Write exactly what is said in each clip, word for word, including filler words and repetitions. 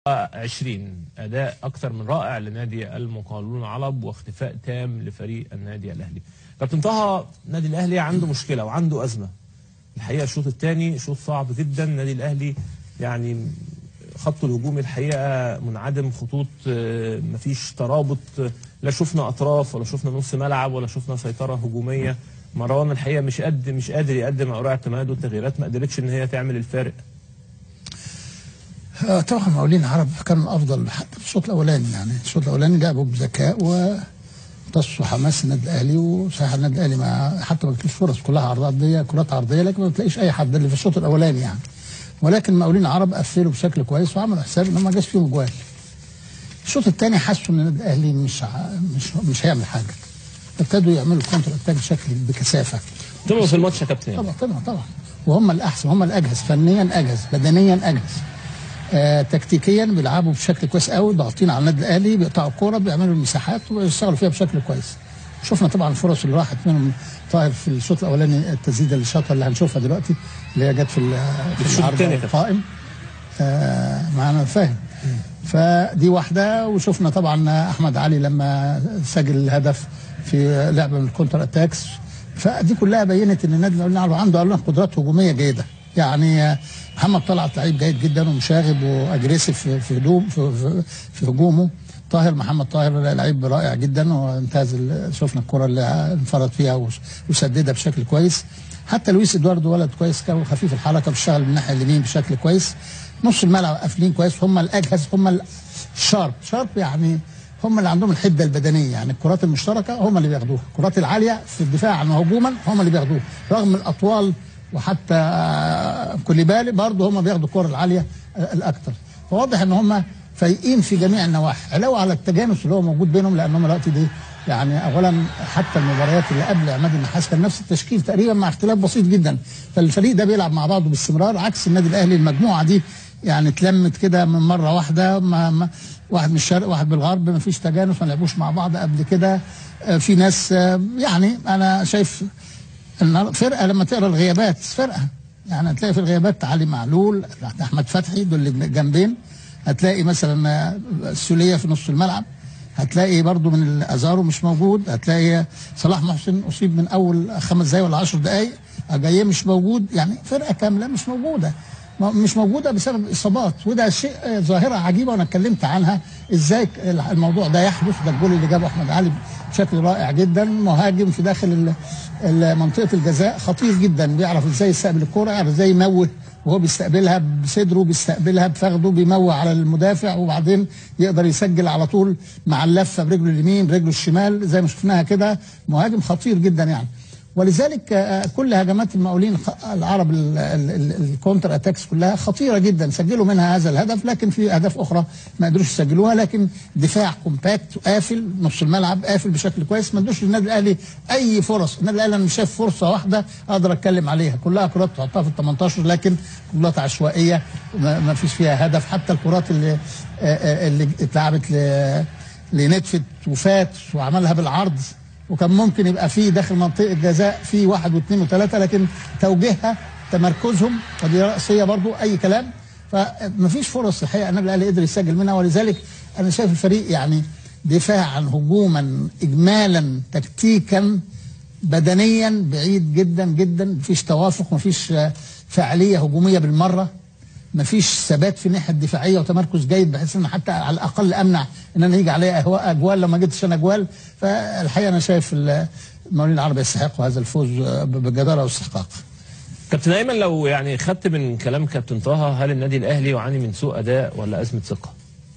عشرين أداء أكثر من رائع لنادي المقاولون العرب واختفاء تام لفريق النادي الأهلي. كابتن طه، النادي الأهلي عنده مشكلة وعنده أزمة الحقيقة. الشوط الثاني شوط صعب جدا. النادي الأهلي يعني خط الهجومي الحقيقة منعدم، خطوط مفيش ترابط، لا شفنا أطراف ولا شفنا نص ملعب ولا شفنا سيطرة هجومية. مروان الحقيقة مش قد مش قادر يقدم أوراق اعتماد، والتغييرات ما قدرتش إن هي تعمل الفارق. طبعا المقاولين العرب كان افضل حتى في الشوط الاولاني. يعني الشوط الاولاني لعبوا بذكاء وامتصوا حماس النادي الاهلي، وصحيح النادي الاهلي ما حتى ما بتلاقيش فرص، كلها عرضيه كرات عرضيه، لكن ما بتلاقيش اي حد اللي في الشوط الاولاني يعني. ولكن المقاولين العرب قفلوا بشكل كويس وعملوا حساب ان ما جاش فيهم جوال. الشوط الثاني حسوا ان النادي الاهلي مش مش مش هيعمل حاجه، ابتدوا يعملوا كونتر اتاك بشكل بكثافه. طلعوا في الماتش يا كابتن. طبعا طبعا طبعا وهم الاحسن، هم الاجهز، فنيا اجهز، بدنيا اجهز، آه، تكتيكيا بيلعبوا بشكل كويس قوي، ضاغطين على النادي الاهلي، بيقطعوا الكوره، بيعملوا المساحات ويشتغلوا فيها بشكل كويس. شفنا طبعا الفرص اللي راحت منهم طاهر في الشوط الاولاني، التسديده اللي شاطها اللي هنشوفها دلوقتي اللي هي جت في في العرض القائم آه معانا فاهم. فدي واحده. وشفنا طبعا احمد علي لما سجل الهدف في لعبه من الكونتر اتاكس. فدي كلها بينت ان النادي الاهلي عنده اولا قدرات هجوميه جيده. يعني محمد طلعت لعيب جيد جدا ومشاغب واجريسيف في هجوم في, في, في هجومه. طاهر محمد طاهر لعيب رائع جدا وانتهز، شفنا الكره اللي انفرد فيها وسددها بشكل كويس. حتى لويس ادواردو ولد كويس، كان خفيف الحركه، بيشتغل من الناحيه اليمين بشكل كويس. نص الملعب قافلين كويس، هم الاجهز، هم الشارب شارب يعني هم اللي عندهم الحده البدنيه. يعني الكرات المشتركه هم اللي بياخدوها، الكرات العاليه في الدفاع عن هجوما هم اللي بياخدوها، رغم الاطوال. وحتى كوليبالي برضه هم بياخدوا الكره العاليه الاكثر. فواضح ان هم فايقين في جميع النواحي، علاوه على التجانس اللي هو موجود بينهم، لانهم الوقت دي يعني اولا حتى المباريات اللي قبل عماد النحاس كان نفس التشكيل تقريبا مع اختلاف بسيط جدا. فالفريق ده بيلعب مع بعضه باستمرار، عكس النادي الاهلي. المجموعه دي يعني اتلمت كده من مره واحده، ما ما واحد من الشرق واحد من الغرب، ما فيش تجانس، ما لعبوش مع بعض قبل كده. في ناس يعني انا شايف ان فرقه لما تقرا الغيابات فرقه، يعني هتلاقي في الغيابات علي معلول، احمد فتحي، دول اللي جنبين. هتلاقي مثلا السوليه في نص الملعب، هتلاقي برضو من الازارو مش موجود، هتلاقي صلاح محسن اصيب من اول خمس دقائق ولا عشر دقائق، اجاييه مش موجود. يعني فرقه كامله مش موجوده، مش موجوده بسبب اصابات. وده شيء ظاهره عجيبه وانا اتكلمت عنها ازاي الموضوع ده يحدث. ده الجول اللي جابه احمد علي بشكل رائع جدا، مهاجم في داخل منطقه الجزاء، خطير جدا، بيعرف ازاي يستقبل الكوره، يعرف ازاي يموه وهو بيستقبلها بصدره، بيستقبلها بفخده، بيموه على المدافع، وبعدين يقدر يسجل على طول مع اللفه برجله اليمين برجله الشمال زي ما شفناها كده. مهاجم خطير جدا يعني. ولذلك كل هجمات المقاولين العرب الكونتر اتاكس كلها خطيره جدا، سجلوا منها هذا الهدف، لكن في اهداف اخرى ما قدروش يسجلوها. لكن دفاع كومباكت قافل، نص الملعب قافل بشكل كويس، ما ادوش للنادي الاهلي اي فرص. النادي الاهلي انا مش شايف فرصه واحده اقدر اتكلم عليها، كلها كرات تحطها في ال تمنتاشر، لكن كلها عشوائيه ما فيش فيها هدف. حتى الكرات اللي اللي اتلعبت لنتفت وفات وعملها بالعرض، وكان ممكن يبقى فيه داخل منطقه الجزاء في واحد واثنين وثلاثه، لكن توجيهها تمركزهم ودي رأسيه برضو اي كلام. فمفيش فرص الحقيقه النادي الاهلي قدر يسجل منها. ولذلك انا شايف الفريق يعني دفاعا هجوما اجمالا تكتيكا بدنيا بعيد جدا جدا، مفيش توافق، مفيش فعاليه هجوميه بالمره، مفيش ثبات في الناحيه الدفاعيه وتمركز جيد بحيث ان حتى على الاقل امنع ان انا يجي عليا اجوال لو ما جبتش انا اجوال. فالحقيقه انا شايف المقاولين العرب يستحقوا هذا الفوز بجداره واستحقاق. كابتن ايمن، لو يعني خدت من كلام كابتن طه، هل النادي الاهلي يعاني من سوء اداء ولا ازمه ثقه؟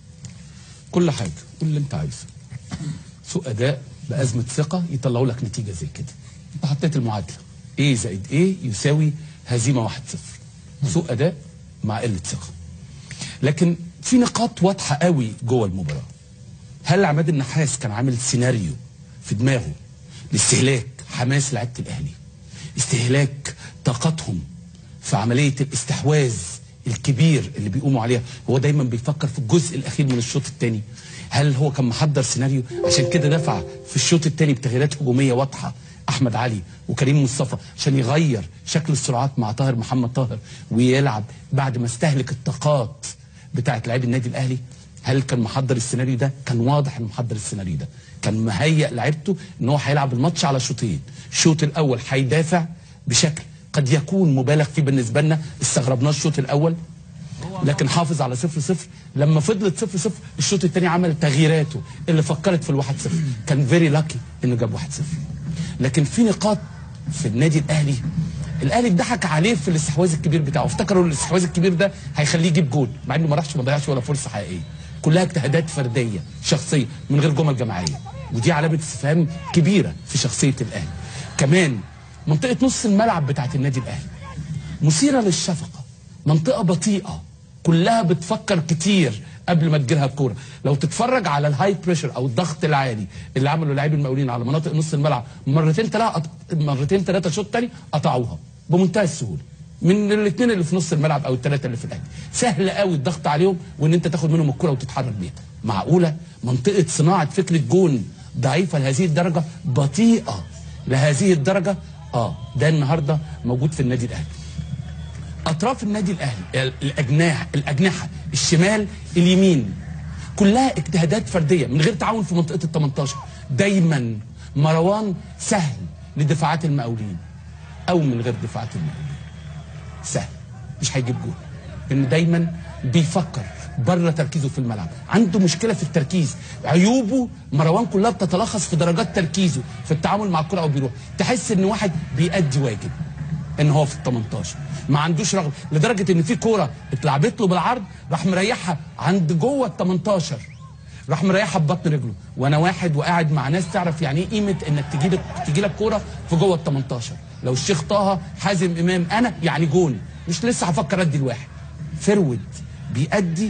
كل حاجه، كل اللي انت عايزه. سوء اداء بازمه ثقه يطلعوا لك نتيجه زي كده. انت حطيت المعادله ايه زائد ايه يساوي هزيمه واحد صفر. سوء اداء مع قله ثقه. لكن في نقاط واضحه قوي جوه المباراه. هل عماد النحاس كان عامل سيناريو في دماغه لاستهلاك حماس لعيبه الاهلي، استهلاك طاقتهم في عمليه الاستحواذ الكبير اللي بيقوموا عليها؟ هو دايما بيفكر في الجزء الاخير من الشوط الثاني. هل هو كان محضر سيناريو عشان كده دفع في الشوط الثاني بتغييرات هجوميه واضحه احمد علي وكريم مصطفى عشان يغير شكل السرعات مع طاهر محمد طاهر، ويلعب بعد ما استهلك الطاقات بتاعت لاعبي النادي الاهلي. هل كان محضر السيناريو ده؟ كان واضح انه محضر السيناريو ده، كان مهيئ لعيبته ان هو هيلعب الماتش على شوطين. الشوط الاول هيدافع بشكل قد يكون مبالغ فيه بالنسبه لنا، استغربناه الشوط الاول، لكن حافظ على صفر صفر. لما فضلت صفر صفر الشوط الثاني عمل تغييراته اللي فكرت في الواحد صفر، كان فيري لاكي انه جاب واحد صفر. لكن في نقاط في النادي الاهلي، الاهلي اتضحك عليه في الاستحواذ الكبير بتاعه، افتكروا الاستحواذ الكبير ده هيخليه يجيب جول، مع انه ما راحش ما ضيعش ولا فرصه حقيقيه، كلها اجتهادات فرديه شخصيه من غير جمل جماعيه، ودي علامه استفهام كبيره في شخصيه الاهلي. كمان منطقه نص الملعب بتاعت النادي الاهلي مثيره للشفقه، منطقه بطيئه كلها بتفكر كتير قبل ما تجيلها الكوره. لو تتفرج على الهاي بريشر او الضغط العالي اللي عمله لاعبي المقاولين على مناطق نص الملعب مرتين ثلاثه مرتين ثلاثه شوط تاني قطعوها بمنتهى السهوله من الاثنين اللي في نص الملعب او الثلاثه اللي في الاهلي. سهل قوي الضغط عليهم وان انت تاخد منهم الكوره وتتحرك بيها. معقوله منطقه صناعه فكره جون ضعيفه لهذه الدرجه، بطيئه لهذه الدرجه؟ اه ده النهارده موجود في النادي الاهلي. اطراف النادي الاهلي، الاجناح الاجنحه الشمال اليمين، كلها اجتهادات فرديه من غير تعاون في منطقه ال تمنتاشر. دايما مروان سهل لدفاعات المقاولين او من غير دفاعات المقاولين، سهل مش هيجيب جول، لانه دايما بيفكر بره تركيزه في الملعب، عنده مشكله في التركيز. عيوبه مروان كلها بتتلخص في درجات تركيزه في التعامل مع الكره او بيروح، تحس ان واحد بيأدي واجب ان هو في ال تمنتاشر ما عندوش رغبه، لدرجه ان في كوره اتلعبت له بالعرض راح مريحها عند جوه ال تمنتاشر، راح مريحها ببطن رجله. وانا واحد وقاعد مع ناس تعرف يعني ايه قيمه انك تجي لك تجي لك كوره في جوه ال تمنتاشر. لو الشيخ طه حازم امام انا يعني جون، مش لسه هفكر ادي الواحد. فرود بيأدي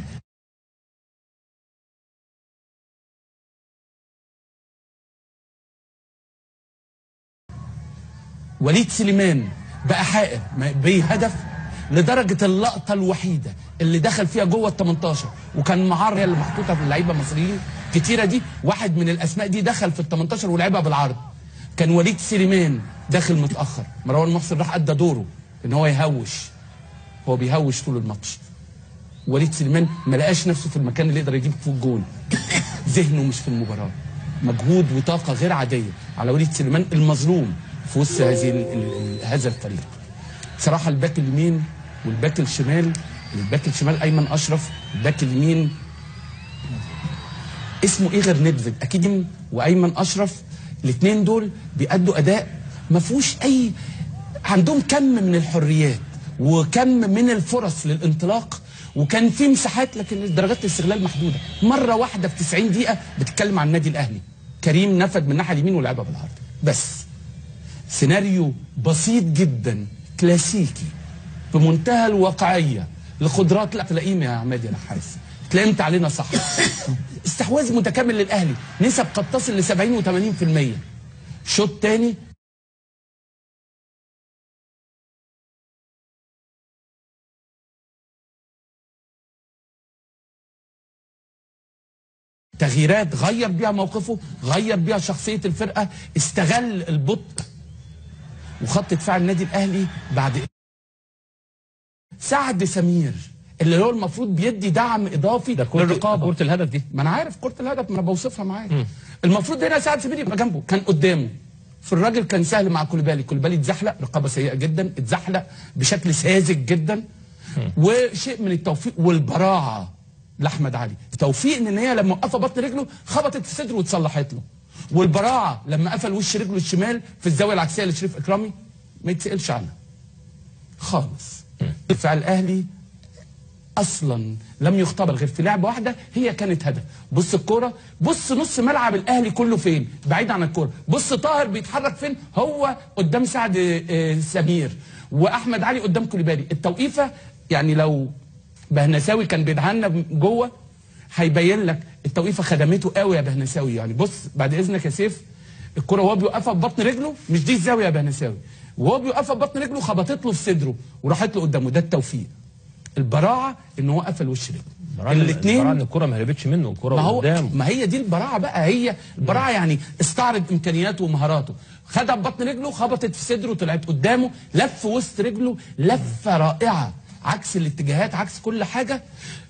وليد سليمان بقى حائر بهدف لدرجه اللقطه الوحيده اللي دخل فيها جوه ال تمنتاشر وكان معاه اللي محطوطه في اللعيبه المصريين كتيره دي، واحد من الاسماء دي دخل في ال تمنتاشر ولعبها بالعرض، كان وليد سليمان داخل متاخر. مروان محسن راح ادى دوره ان هو يهوش، هو بيهوش طول الماتش. وليد سليمان ما لقاش نفسه في المكان اللي يقدر يجيب فيه الجول، ذهنه مش في المباراه. مجهود وطاقه غير عاديه على وليد سليمان المظلوم في وسط هذه هذا الفريق. صراحه الباك اليمين والباك الشمال، الباك الشمال ايمن اشرف، الباك اليمين اسمه ايه غير ندفد اكيد، وايمن اشرف الاثنين دول بيأدوا اداء ما فيهوش اي، عندهم كم من الحريات وكم من الفرص للانطلاق، وكان في مساحات لكن درجات الاستغلال محدوده. مره واحده في تسعين دقيقه بتتكلم عن النادي الاهلي، كريم نفد من الناحيه اليمين ولعبها بالعرض بس. سيناريو بسيط جدا كلاسيكي بمنتهى الواقعيه لقدرات لا تلاقيهم يا عماد يا نحاس، اتلائمت علينا صح. استحواذ متكامل للاهلي، نسب قد تصل ل سبعين و ثمانين بالمية. شوط تاني تغييرات غير بيها موقفه، غير بيها شخصيه الفرقه، استغل البطء وخط دفاع النادي الاهلي بعد سعد سمير اللي هو المفروض بيدي دعم اضافي للرقابه. كره الهدف دي ما انا عارف كره الهدف، ما انا بوصفها معاك. المفروض هنا سعد سمير يبقى جنبه، كان قدامه. في الراجل كان سهل مع كوليبالي، كوليبالي اتزحلق، رقابه سيئه جدا، اتزحلق بشكل ساذج جدا. وشيء من التوفيق والبراعه لاحمد علي، التوفيق ان هي لما وقفها بطن رجله خبطت في صدره وتصلحت له، والبراعه لما قفل وش رجله الشمال في الزاويه العكسيه لشريف اكرامي ما يتسالش عنها خالص. دفاع الاهلي اصلا لم يختبر غير في لعبه واحده هي كانت هدف. بص الكوره، بص نص ملعب الاهلي كله فين بعيد عن الكوره، بص طاهر بيتحرك فين، هو قدام سعد سمير واحمد علي قدام كوليبالي. التوقيفه يعني لو بهنساوي كان بيدعنا جوه هيبين لك التوقيفه خدمته قوي يا بهنساوي. يعني بص بعد اذنك يا سيف، الكره وهو بيوقفها ببطن رجله، مش دي الزاويه يا بهنساوي، وهو بيوقفها ببطن رجله خبطت له في صدره وراحت له قدامه. ده التوفيق. البراعه ان هو قفل وش رجله. الاثنين البراعه ان الكره ما هربتش منه، الكره قدامه. ما هي دي البراعه بقى، هي البراعه يعني استعرض امكانياته ومهاراته. خدها ببطن رجله خبطت في صدره طلعت قدامه، لف وسط رجله لفه رائعه عكس الاتجاهات عكس كل حاجه.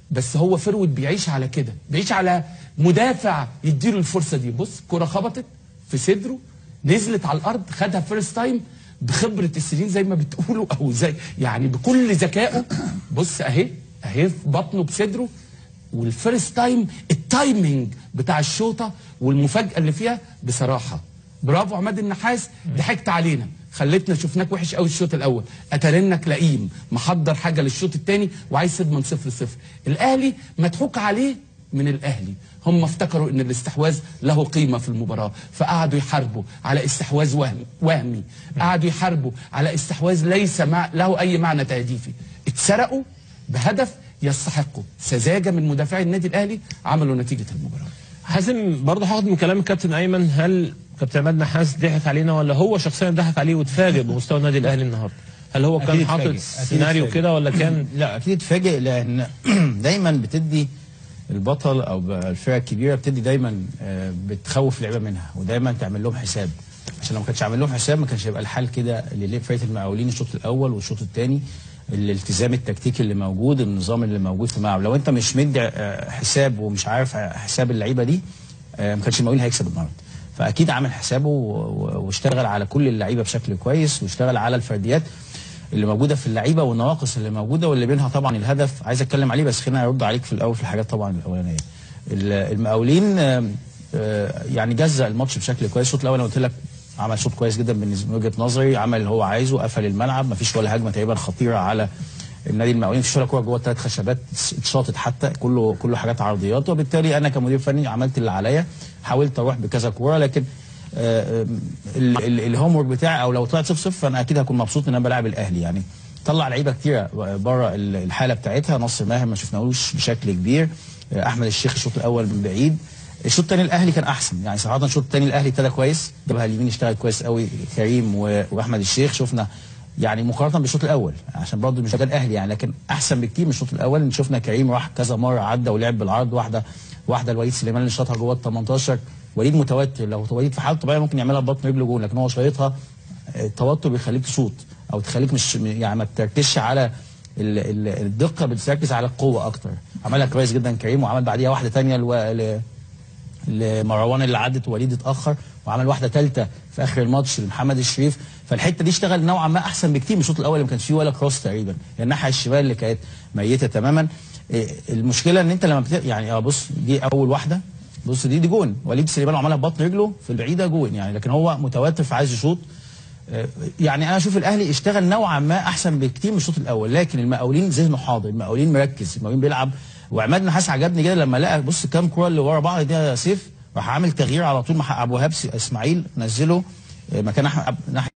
بس هو فروت بيعيش على كده، بيعيش على مدافع يديله الفرصه دي. بص كرة خبطت في صدره، نزلت على الارض، خدها فيرست تايم بخبره السنين زي ما بتقولوا، او زي يعني بكل ذكائه. بص اهي اهي في بطنه بصدره، والفيرست تايم التايمنج بتاع الشوطه والمفاجاه اللي فيها بصراحه برافو عماد النحاس. ضحكت علينا، خلتنا شفناك وحش قوي الشوط الاول، اترنك لئيم محضر حاجه للشوط الثاني وعايز تضمن صفر صفر. الاهلي مضحوك عليه من الاهلي، هم افتكروا ان الاستحواذ له قيمه في المباراه، فقعدوا يحاربوا على استحواذ وهمي وهمي قعدوا يحاربوا على استحواذ ليس مع له اي معنى تهديفي. اتسرقوا بهدف يستحقوا. سذاجه من مدافعي النادي الاهلي عملوا نتيجه المباراه. حازم برضه هاخد من كلام الكابتن ايمن، هل كابتن عماد نحاس ضحك علينا ولا هو شخصيا ضحك عليه واتفاجئ بمستوى النادي الاهلي النهارده؟ هل هو كان حاطط سيناريو كده ولا كان؟ لا اكيد اتفاجئ، لان دايما بتدي البطل او الفرقه الكبيره بتدي دايما بتخوف اللعيبه منها، ودايما تعمل لهم حساب، عشان لو ما كانش عامل لهم حساب ما كانش هيبقى الحال كده اللي فرقه المقاولين الشوط الاول والشوط الثاني. الالتزام التكتيكي اللي موجود، النظام اللي موجود في الملعب، لو انت مش مدي حساب ومش عارف حساب اللعيبه دي ما كانش المقاولين هيكسب النهارده. فاكيد عامل حسابه واشتغل على كل اللعيبه بشكل كويس، واشتغل على الفرديات اللي موجوده في اللعيبه والنواقص اللي موجوده، واللي بينها طبعا الهدف عايز اتكلم عليه، بس خلينا ارد عليك في الاول في الحاجات طبعا الاولانيه. المقاولين يعني جزأ الماتش بشكل كويس. الشوط الاول انا قلت لك عمل شوط كويس جدا من وجهه نظري، عمل اللي هو عايزه، قفل الملعب، ما فيش ولا هجمه تقريبا خطيره على النادي المقاولين، مفيش ولا كوره جوه الثلاث خشبات اتشاطت حتى، كله كله حاجات عرضيات. وبالتالي انا كمدير فني عملت اللي عليا، حاولت اروح بكذا كوره، لكن الهوم ورك بتاعي او لو طلعت صفر صفر فانا اكيد هكون مبسوط ان انا بلاعب الاهلي. يعني طلع لعيبه كتيره بره الحاله بتاعتها، نصر ماهر ما شفناهوش بشكل كبير، احمد الشيخ الشوط الاول من بعيد. الشوط الثاني الاهلي كان احسن، يعني صراحه الشوط الثاني الاهلي ابتدى كويس، جبهه اليمين اشتغل كويس قوي كريم واحمد الشيخ، شفنا يعني مقارنه بالشوط الاول عشان برضه مش ده الاهلي يعني، لكن احسن بكتير من الشوط الاول. شفنا كريم راح كذا مره عدى ولعب بالعرض، واحده واحده لوليد سليمان اللي شاطها جوه ال تمنتاشر. وليد متوتر، لو وليد في حاله طبيعيه ممكن يعملها ببطن رجله جول، لكن هو شايطها التوتر بيخليك تشوط او تخليك مش يعني ما تركزش على الدقه، بتركز على القوه اكتر. عملها كويس جدا كريم، وعمل بعديها واحده ثانيه لمروان اللي عدت ووليد اتاخر، وعمل واحده ثالثه في اخر الماتش لمحمد الشريف. فالحته دي اشتغل نوعا ما احسن بكتير من الشوط الاول اللي ما كانش فيه ولا كروس تقريبا، يعني الناحيه الشمال اللي كانت ميته تماما. المشكله ان انت لما بت... يعني اه بص دي اول واحده، بص دي دي جون، وليد سليمان عملها ببطن رجله في البعيده جون يعني، لكن هو متوتر فعايز يشوط. يعني انا اشوف الاهلي اشتغل نوعا ما احسن بكتير من الشوط الاول، لكن المقاولين ذهنه حاضر، المقاولين مركز، المقاولين بيلعب. وعماد نحاس عجبني جدا لما لقى بص كام كوره اللي ورا بعض دي يا سيف، راح عامل تغيير على طول مع ابو وهاب اسماعيل، نزله مكان احمد ناحيه